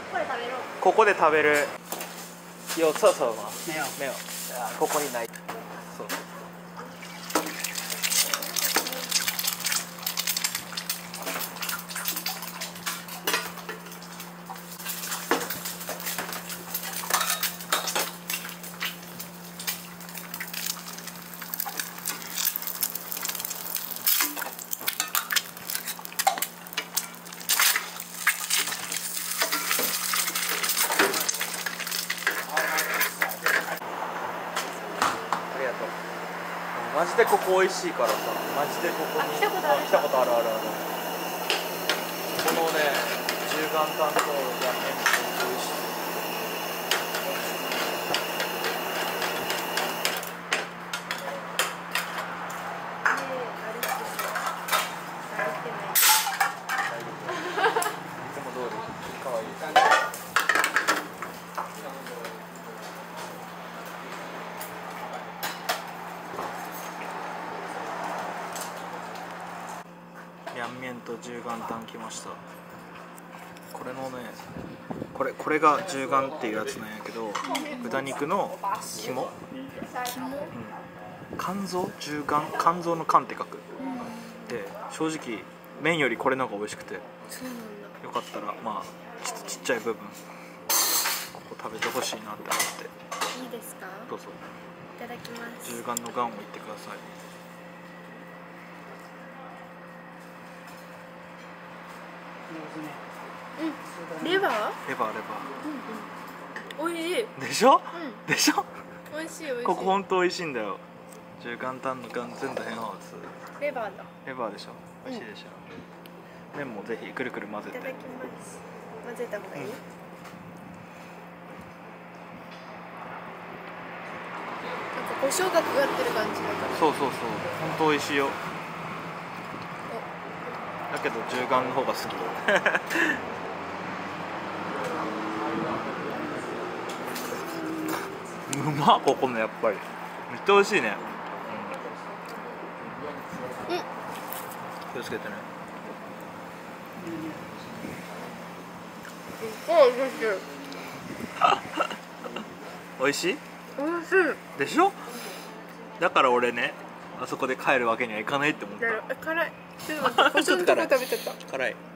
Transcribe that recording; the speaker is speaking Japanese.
ここで食べる。有厕所吗？ 没有。 没有。あ、ここにない。そう。マジでここ美味しいからさ、マジでここに来たことあるある。このね、十元担当がね、美味しい。いつも通り可愛い。涼麺と十元担来ました。これのね、これが十元っていうやつなんやけど、豚肉の肝、うん、肝臓、十元、肝臓の肝って書く。で、正直麺よりこれの方が美味しくて、よかったらまあちっちゃい部分ここ食べてほしいなって思って。 いいですか？ どうぞ。 いただきます。 十元の元を言ってください。 うん、レバー？ レバー。 美味しい。 でしょ？ うん、 でしょ？ 美味しい。 ここ本当美味しいんだよ。十元担の元全部変わつ。 レバーだ。 レバーでしょ？美味しいでしょ？麺もぜひくるくる混ぜて。 いただきます。混ぜた方がいい？なんか胡椒がかかってる感じだから。 そう。本当美味しいよ。だけど十元の方が好き。うまっ、ここのやっぱりめっちゃ美味しいね。 うん。 気をつけてね。美味しい？ 美味しい。 でしょ？だから俺ね、あそこで帰るわけにはいかないって思った。 辛い。ちょっと待って、胡椒のとこ食べちゃった。 辛い。